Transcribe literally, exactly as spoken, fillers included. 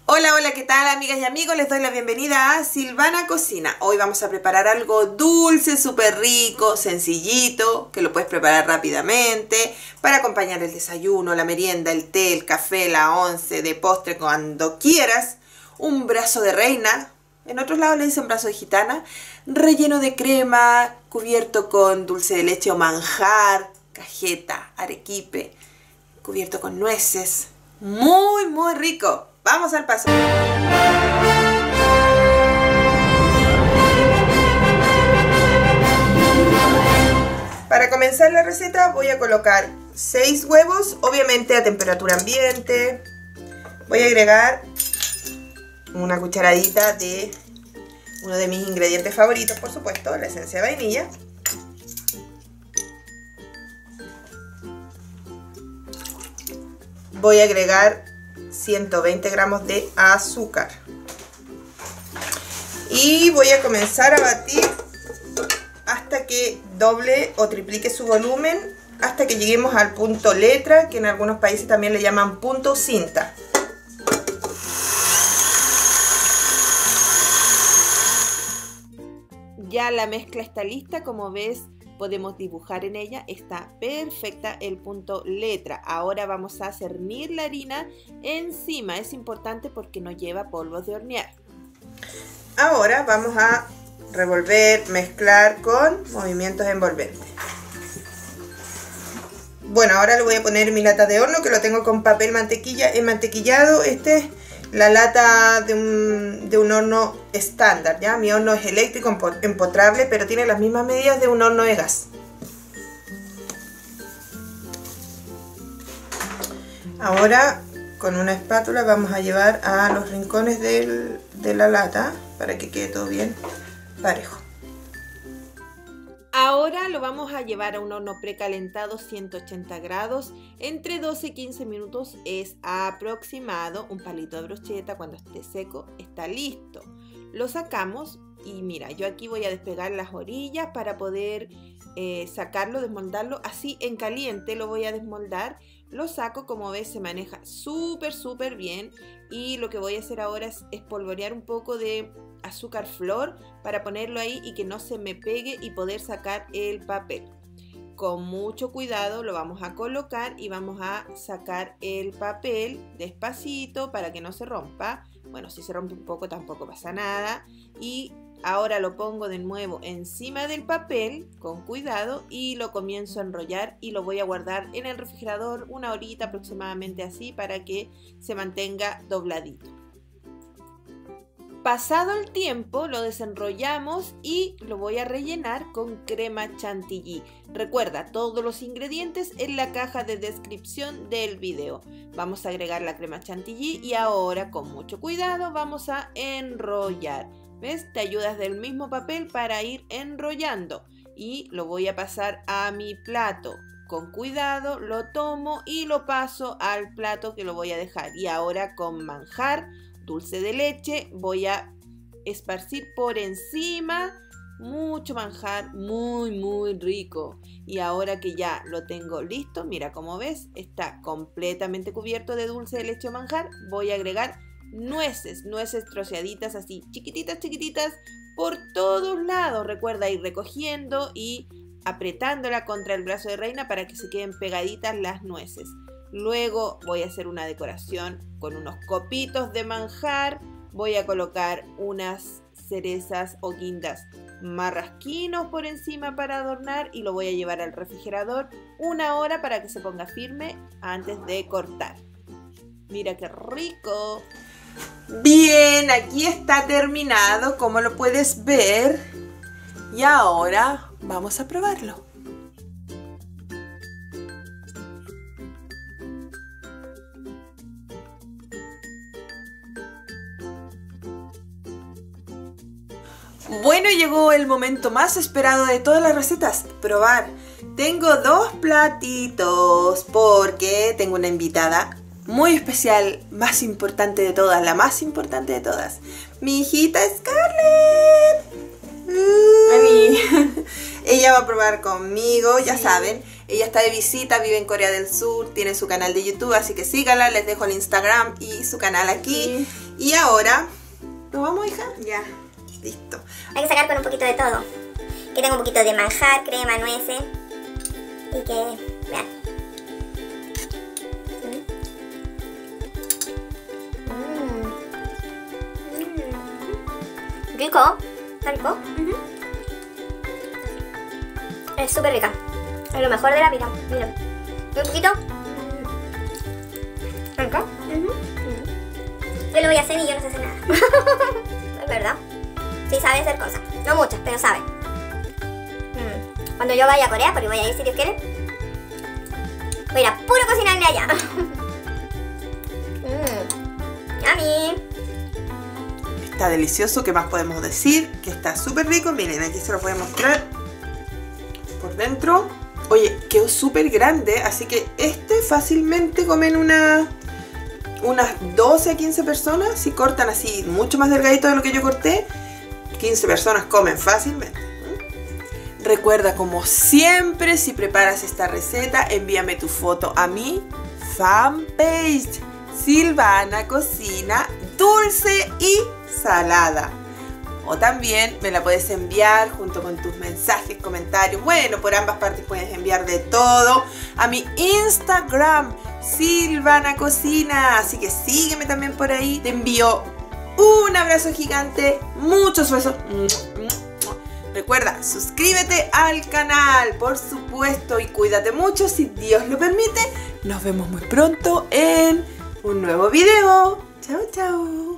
Hola, hola, ¿qué tal amigas y amigos? Les doy la bienvenida a Silvana Cocina. Hoy vamos a preparar algo dulce, súper rico, sencillito, que lo puedes preparar rápidamente para acompañar el desayuno, la merienda, el té, el café, la once, de postre, cuando quieras. Un brazo de reina, en otros lados le dicen brazo de gitana, relleno de crema, cubierto con dulce de leche o manjar, cajeta, arequipe, cubierto con nueces. Muy, muy rico. Vamos al paso. Para comenzar la receta voy a colocar seis huevos, obviamente a temperatura ambiente. Voy a agregar una cucharadita de uno de mis ingredientes favoritos, por supuesto, la esencia de vainilla. Voy a agregar ciento veinte gramos de azúcar y voy a comenzar a batir hasta que doble o triplique su volumen, hasta que lleguemos al punto letra, que en algunos países también le llaman punto cinta. Ya la mezcla está lista, como ves podemos dibujar en ella, está perfecta el punto letra. Ahora vamos a cernir la harina encima, es importante porque no lleva polvos de hornear. Ahora vamos a revolver, mezclar con movimientos envolventes. Bueno, ahora le voy a poner mi lata de horno, que lo tengo con papel mantequilla enmantequillado. Este es la lata de un, de un horno estándar, ¿ya? Mi horno es eléctrico empotrable, pero tiene las mismas medidas de un horno de gas. Ahora con una espátula vamos a llevar a los rincones del, de la lata para que quede todo bien parejo. Ahora lo vamos a llevar a un horno precalentado ciento ochenta grados, entre doce y quince minutos es aproximado. Un palito de brocheta, cuando esté seco está listo. Lo sacamos y mira, yo aquí voy a despegar las orillas para poder eh, sacarlo, desmoldarlo. Así en caliente lo voy a desmoldar. Lo saco, como ves se maneja súper súper bien, y lo que voy a hacer ahora es espolvorear un poco de azúcar flor para ponerlo ahí y que no se me pegue y poder sacar el papel. Con mucho cuidado lo vamos a colocar y vamos a sacar el papel despacito para que no se rompa. Bueno, si se rompe un poco tampoco pasa nada. Y ahora lo pongo de nuevo encima del papel con cuidado y lo comienzo a enrollar y lo voy a guardar en el refrigerador una horita aproximadamente, así para que se mantenga dobladito. Pasado el tiempo lo desenrollamos y lo voy a rellenar con crema chantilly. Recuerda todos los ingredientes en la caja de descripción del video. Vamos a agregar la crema chantilly y ahora con mucho cuidado vamos a enrollar. ¿Ves? Te ayudas del mismo papel para ir enrollando y lo voy a pasar a mi plato. Con cuidado lo tomo y lo paso al plato que lo voy a dejar. Y ahora con manjar, dulce de leche, voy a esparcir por encima mucho manjar, muy muy rico. Y ahora que ya lo tengo listo, mira, como ves está completamente cubierto de dulce de leche o manjar. Voy a agregar nueces, nueces troceaditas así, chiquititas, chiquititas, por todos lados. Recuerda ir recogiendo y apretándola contra el brazo de reina para que se queden pegaditas las nueces. Luego voy a hacer una decoración con unos copitos de manjar. Voy a colocar unas cerezas o guindas marrasquinos por encima para adornar y lo voy a llevar al refrigerador una hora para que se ponga firme antes de cortar. Mira qué rico. Bien, aquí está terminado, como lo puedes ver. Y ahora vamos a probarlo. Bueno, llegó el momento más esperado de todas las recetas, probar. Tengo dos platitos porque tengo una invitada muy especial, más importante de todas, la más importante de todas, mi hijita Scarlett. Uh, Ella va a probar conmigo, ya saben, Ella está de visita, vive en Corea del Sur, tiene su canal de YouTube, así que síganla, les dejo el Instagram y su canal aquí. Sí. Y ahora, ¿nos vamos, hija? Ya. Listo. Hay que sacar con un poquito de todo. Que tengo un poquito de manjar, crema, nueces. Y que, vean. Mm. Mm. Rico. ¿Está rico? Uh-huh. Es súper rica. Es lo mejor de la vida. Miren. Un poquito. ¿Rico? Uh-huh. Uh-huh. Yo lo voy a hacer y yo no sé hacer nada. Es verdad. Sí sabe hacer cosas. No muchas, pero sabe. Mm. Cuando yo vaya a Corea, porque voy a ir si Dios quiere, voy a ir a puro cocinarle allá. mm. Yummy. Está delicioso, ¿qué más podemos decir? Que está súper rico. Miren, aquí se lo voy a mostrar por dentro. Oye, quedó súper grande, así que este fácilmente comen una, unas doce a quince personas. Si cortan así mucho más delgadito de lo que yo corté, quince personas comen fácilmente. Recuerda, como siempre, si preparas esta receta, envíame tu foto a mi fanpage Silvana Cocina Dulce y Salada. O también me la puedes enviar junto con tus mensajes, comentarios. Bueno, por ambas partes puedes enviar de todo a mi Instagram Silvana Cocina. Así que sígueme también por ahí. Te envío un abrazo gigante, muchos besos. Recuerda, suscríbete al canal, por supuesto, y cuídate mucho si Dios lo permite. Nos vemos muy pronto en un nuevo video. Chao, chao.